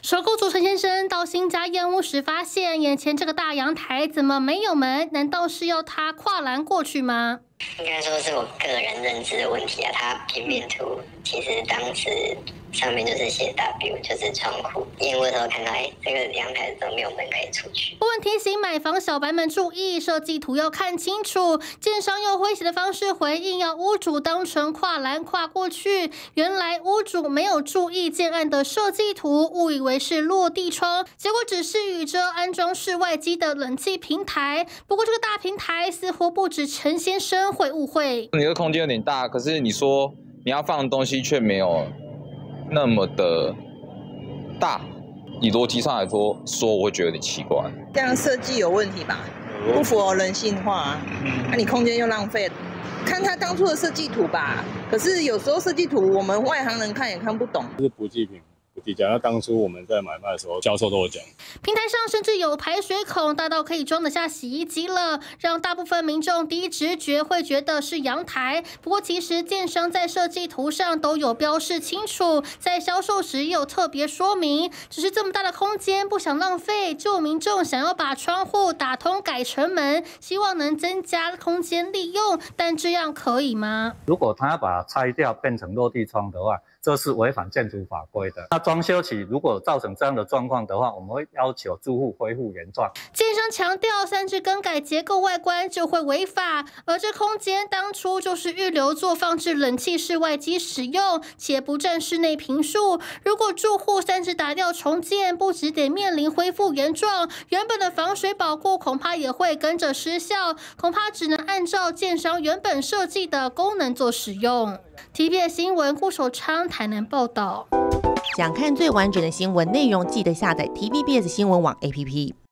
首购族陈先生到新家验屋时，发现眼前这个大阳台怎么没有门？难道是要他跨栏过去吗？ 应该说是我个人认知的问题啊。它平面图其实当时上面就是写 W， 就是窗户。验屋的时候看到，这个阳台怎么没有门可以出去？ 不问提醒买房小白们注意，设计图要看清楚。建商用诙谐的方式回应，要屋主当成跨栏跨过去。原来屋主没有注意建案的设计图，误以为是落地窗，结果只是与这安装室外机的冷气平台。不过这个大平台似乎不止陈先生会误会。 你的空间有点大，可是你说你要放的东西却没有那么的大，以逻辑上来说，我会觉得有点奇怪。 这样设计有问题吧？不符合人性化啊！那你空间又浪费，看他当初的设计图吧。可是有时候设计图我们外行人看也看不懂。 是不计评。不计价，那当初我们在买卖的时候，销售都有讲。 平台上甚至有排水孔，大到可以装得下洗衣机了，让大部分民众第一直觉会觉得是阳台。不过其实建商在设计图上都有标示清楚，在销售时也有特别说明。只是这么大的空间不想浪费，就有民众想要把窗户打通改成门，希望能增加空间利用，但这样可以吗？ 如果他要把它拆掉变成落地窗的话，这是违反建筑法规的。那装修期如果造成这样的状况的话，我们会要求住户恢复原状。 建商强调，擅自更改结构外观就会违法，而这空间当初就是预留作放置冷气室外机使用，且不占室内坪数。如果住户擅自打掉重建，不只得面临恢复原状，原本的防水保固恐怕也会跟着失效，恐怕只能按照建商原本设计的功能做使用。TVBS 新闻顾守昌台南报道。 想看最完整的新闻内容，记得下载 TVBS 新闻网 APP。